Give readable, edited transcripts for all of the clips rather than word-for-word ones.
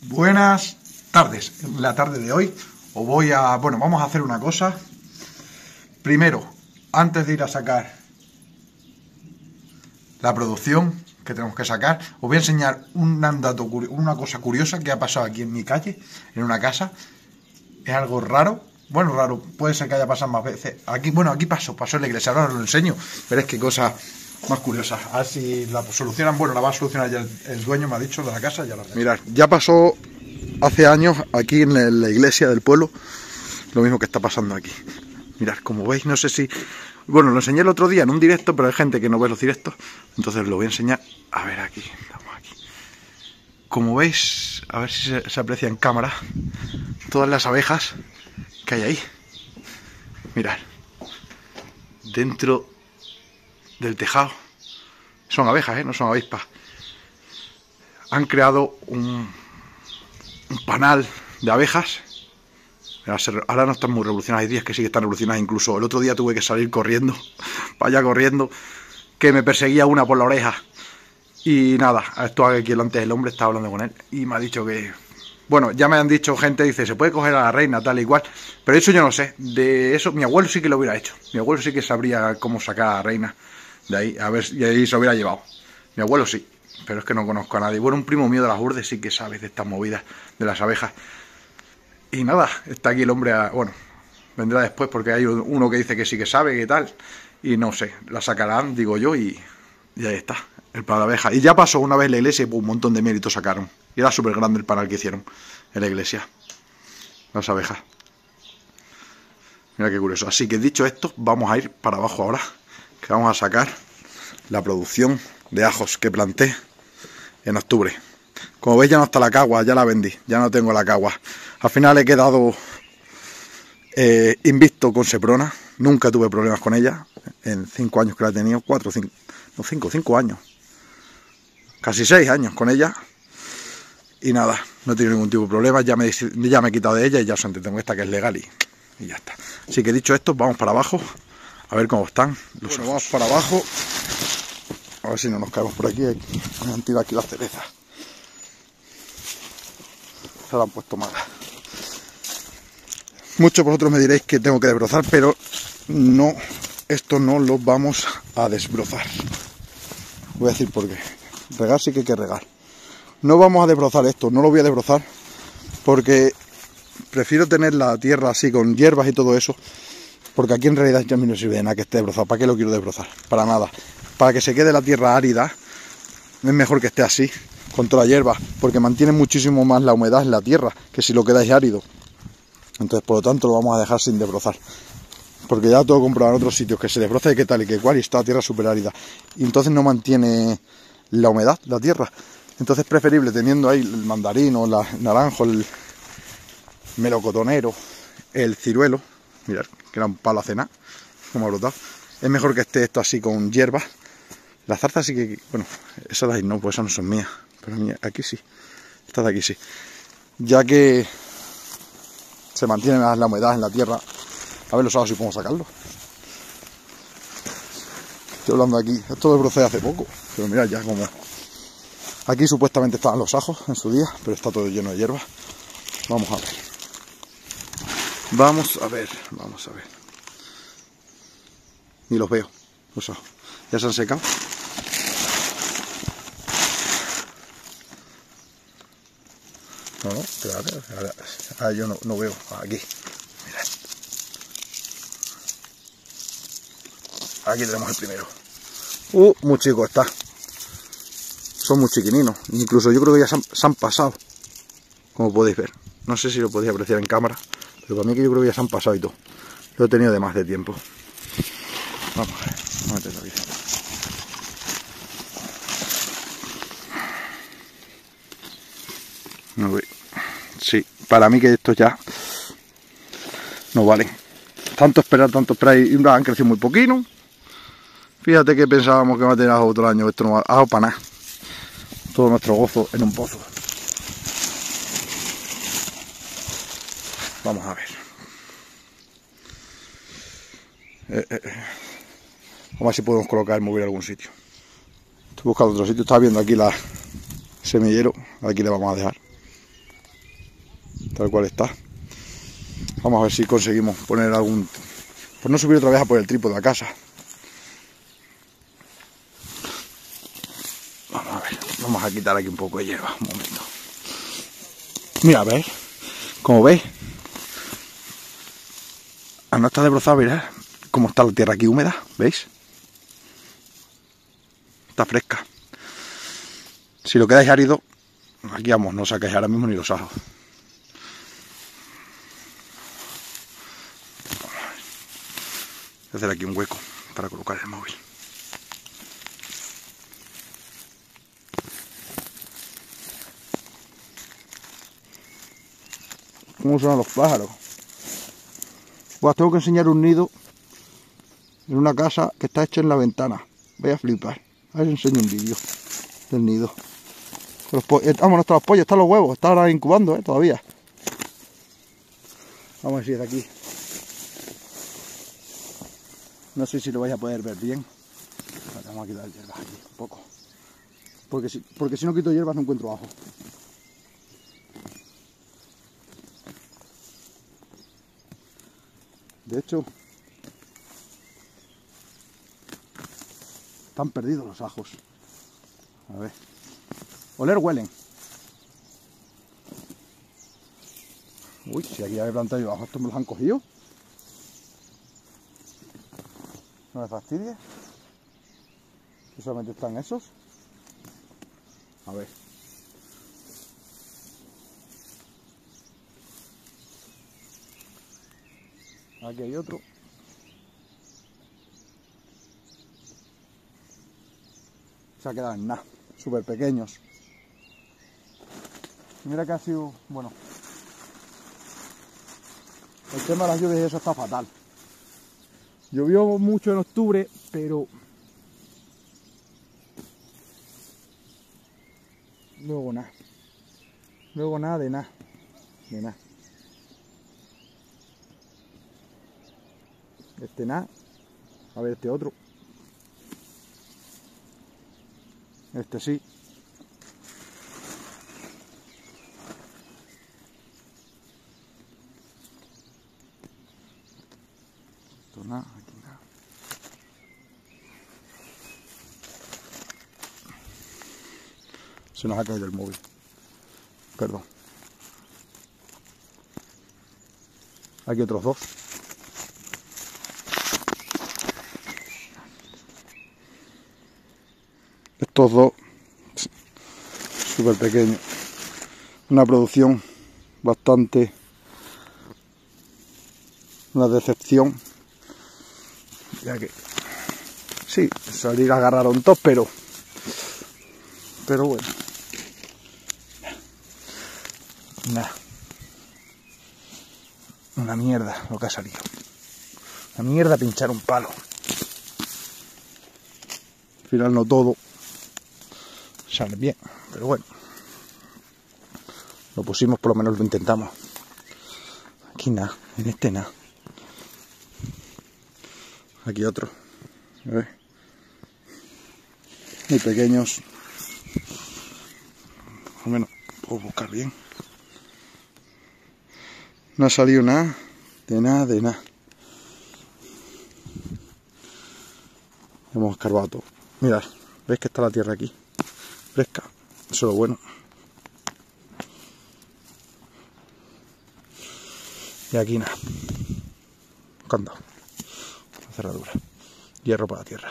Buenas tardes. En la tarde de hoy vamos a hacer una cosa. Primero, antes de ir a sacar la producción que tenemos que sacar, os voy a enseñar una cosa curiosa que ha pasado aquí en mi calle, en una casa. Es algo raro. Bueno, raro, puede ser que haya pasado más veces. Aquí pasó en la iglesia, ahora os lo enseño. Veréis qué cosa más curiosa. A ver si la solucionan. Bueno, la va a solucionar ya el dueño, me ha dicho, de la casa. Mirad, ya pasó hace años aquí en la iglesia del pueblo lo mismo que está pasando aquí. Mirad, como veis, no sé si... Bueno, lo enseñé el otro día en un directo, pero hay gente que no ve los directos, entonces lo voy a enseñar. A ver, aquí, estamos aquí. Como veis, a ver si se aprecia en cámara, todas las abejas que hay ahí. Mirad, dentro del tejado. Son abejas, no son avispas. Han creado un panal de abejas. Ahora no están muy revolucionadas, hay días que sí que están revolucionadas. Incluso el otro día tuve que salir corriendo, para allá corriendo, que me perseguía una por la oreja. Y nada, esto aquí delante del hombre, estaba hablando con él y me ha dicho que... Bueno, ya me han dicho gente, dice, se puede coger a la reina, tal y cual, pero eso yo no sé. De eso mi abuelo sí que lo hubiera hecho. Mi abuelo sí que sabría cómo sacar a la reina de ahí, a ver, y ahí se hubiera llevado. Mi abuelo sí, pero es que no conozco a nadie. Bueno, un primo mío de las Urdes sí que sabe de estas movidas de las abejas. Y nada, está aquí el hombre, bueno, vendrá después porque hay uno que dice que sí que sabe, que tal, y no sé, la sacarán, digo yo, y ahí está, el panal de abejas. Y ya pasó una vez en la iglesia y pues, un montón de méritos sacaron. Y era súper grande el panal que hicieron en la iglesia, las abejas. Mira qué curioso. Así que dicho esto, vamos a ir para abajo ahora, que vamos a sacar la producción de ajos que planté en octubre. Como veis, ya no está la cagua, ya la vendí, ya no tengo la cagua. Al final he quedado invicto con Seprona, nunca tuve problemas con ella, en 5 años que la he tenido, 5 años, casi 6 años con ella, y nada, no he tenido ningún tipo de problema, ya me he quitado de ella y ya solamente tengo esta que es legal y ya está. Así que dicho esto, vamos para abajo, a ver cómo están los ajos. Vamos para abajo, a ver si no nos caemos por aquí, me han tirado aquí las cerezas. Se la han puesto malas. Muchos de vosotros me diréis que tengo que desbrozar, pero no, esto no lo vamos a desbrozar. Voy a decir por qué. Regar sí que hay que regar. No vamos a desbrozar esto, no lo voy a desbrozar, porque prefiero tener la tierra así con hierbas y todo eso, porque aquí en realidad ya a mí no sirve de nada que esté desbrozado. ¿Para qué lo quiero desbrozar? Para nada. Para que se quede la tierra árida, es mejor que esté así, con toda la hierba, porque mantiene muchísimo más la humedad en la tierra que si lo quedáis árido. Entonces, por lo tanto, lo vamos a dejar sin desbrozar, porque ya todo comprobado en otros sitios que se desbroza y qué tal y qué cual, y está la tierra súper árida, y entonces no mantiene la humedad, la tierra. Entonces es preferible, teniendo ahí el mandarino, el naranjo, el melocotonero, el ciruelo, mirad, que era un palo a cenar, como ha brotado. Es mejor que esté esto así con hierbas. Las zarzas sí que, bueno, esas de ahí no, pues esas no son mías, pero aquí sí, estas de aquí sí, ya que se mantiene la humedad en la tierra. A ver los ajos si podemos sacarlo. Estoy hablando aquí, esto desbrocé hace poco, pero mirad ya como... Aquí supuestamente estaban los ajos en su día, pero está todo lleno de hierba. Vamos a ver. Vamos a ver. Ni los veo, los ajos. Ya se han secado. No, espérate, ahora yo no veo. Aquí, mirad. Aquí tenemos el primero. Muy chico está. Son muy chiquininos. Incluso yo creo que ya se han pasado. Como podéis ver. No sé si lo podéis apreciar en cámara, pero para mí que yo creo que ya se han pasado y todo. Lo he tenido de más de tiempo. Vamos a ver. Vamos a meterlo aquí. Sí, para mí que esto ya no vale. Tanto esperar y han crecido muy poquito. Fíjate que pensábamos que va a tener otro año. Esto no va a para nada. Todo nuestro gozo en un pozo. Vamos a ver. Vamos a ver si podemos colocar el móvil en algún sitio. Estoy buscando otro sitio. Estaba viendo aquí la semillero. Aquí le vamos a dejar. tal cual está. Vamos a ver si conseguimos poner algún... Pues no subir otra vez a por el trípode a casa. Vamos a ver, vamos a quitar aquí un poco de hierba, un momento. Mira, ¿veis? Como veis, al no estar desbrozado, mirad cómo está la tierra aquí húmeda, ¿veis? Está fresca. Si lo quedáis árido, aquí vamos, no sacáis ahora mismo ni los ajos. Voy a hacer aquí un hueco para colocar el móvil. ¿Cómo suenan los pájaros? Pues tengo que enseñar un nido en una casa que está hecha en la ventana. Voy a flipar. A ver si enseño un vídeo del nido. Vamos, no están los pollos, están los huevos. Están ahora incubando, todavía. Vamos a ver si es de aquí. No sé si lo vais a poder ver bien. Vamos a quitar hierbas aquí, un poco. Porque si no quito hierbas no encuentro ajo. De hecho, están perdidos los ajos. A ver. Oler huelen. Uy, si aquí había plantado yo ajo, estos me los han cogido. No me fastidies. Que solamente están esos. A ver. Aquí hay otro. Se ha quedado en nada. Súper pequeños. Mira que ha sido... Bueno. El tema de las lluvias y eso está fatal. Llovió mucho en octubre, pero... Luego nada. Luego nada de nada. De nada. Este nada. A ver este otro. Este sí. Esto nada, aquí nada. Se nos ha caído el móvil. Perdón. Aquí otros dos. Estos dos, súper pequeños. Una producción bastante... Una decepción. Ya que... Sí, salir agarraron todos, pero bueno. Nada. Una mierda lo que ha salido. Una mierda pinchar un palo. Al final no todo sale bien, pero bueno. Lo pusimos, por lo menos lo intentamos. Aquí nada, en este nada. Aquí otro. A ver. Muy pequeños. Al menos puedo buscar bien. No ha salido nada, de nada, de nada. Hemos escarbado todo. Mirad, ¿veis que está la tierra aquí? Fresca. Eso es lo bueno. Y aquí nada. Candado. La cerradura. Hierro para la tierra.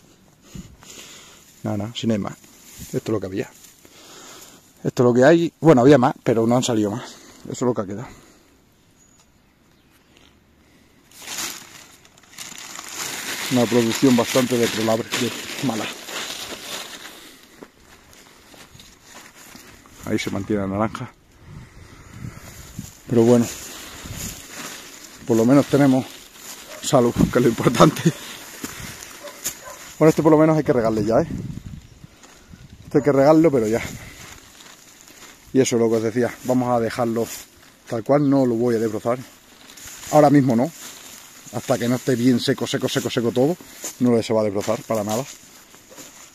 Nada, nada, sin más. Esto es lo que había. Esto es lo que hay. Bueno, había más, pero no han salido más. Eso es lo que ha quedado. Una producción bastante deplorable, mala. Ahí se mantiene la naranja. Pero bueno, por lo menos tenemos salud, que es lo importante. Bueno, este por lo menos hay que regarle ya, ¿eh? Este hay que regarlo, pero ya. Y eso es lo que os decía, vamos a dejarlo tal cual, no lo voy a desbrozar. Ahora mismo no. Hasta que no esté bien seco, seco, seco, seco todo, no se va a desbrozar para nada.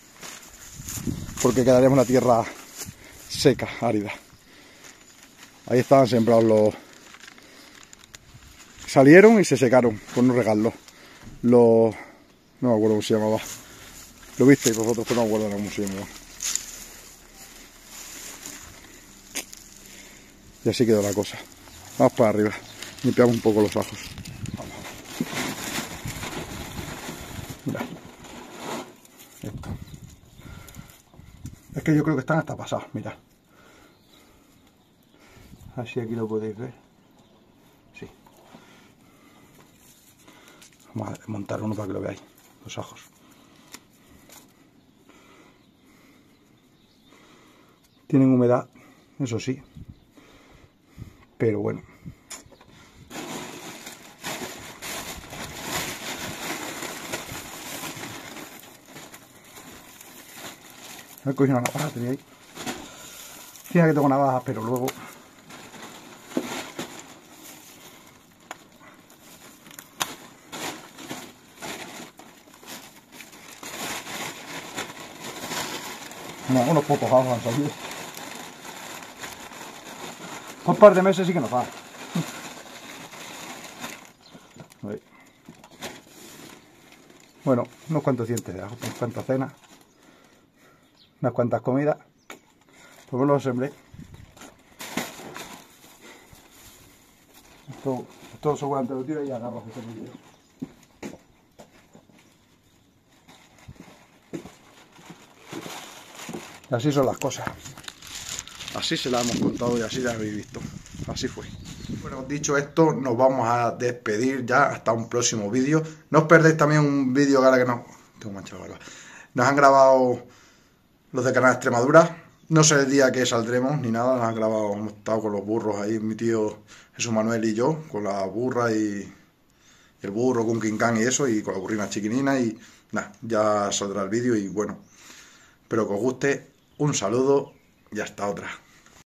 Porque quedaría una tierra seca, árida. Ahí estaban sembrados los... Salieron y se secaron por no regarlos. Los... No me acuerdo cómo se llamaba. Lo visteis vosotros, pero no me acuerdo cómo se llamaba. Y así quedó la cosa. Vamos para arriba. Limpiamos un poco los ajos. Vamos. Mirad. Esto. Es que yo creo que están hasta pasados, mirad. Así aquí lo podéis ver. Sí. Vamos a montar uno para que lo veáis. Los ajos. Tienen humedad, eso sí. Pero bueno. He cogido una navaja, tenía ahí. Fíjate que tengo navajas, pero luego... No, unos pocos ajos han salido. Por un par de meses sí que nos va. Bueno, unos cuantos dientes de ajo, unas cuantas cenas, unas cuantas comidas. Pues lo sembré. Esto seguramente lo tiro y agarro ese vídeo. Y así son las cosas. Así se las hemos contado y así las habéis visto. Así fue. Bueno, dicho esto, nos vamos a despedir ya hasta un próximo vídeo. No os perdéis también un vídeo que ahora que no... Tengo manchado la barba. Nos han grabado los de Canal Extremadura. No sé el día que saldremos ni nada. Nos han grabado, hemos estado con los burros ahí, mi tío Jesús Manuel y yo, con la burra y el burro con Quincán y eso, y con la burrina chiquinina y nada, ya saldrá el vídeo y bueno, espero que os guste. Un saludo y hasta otra.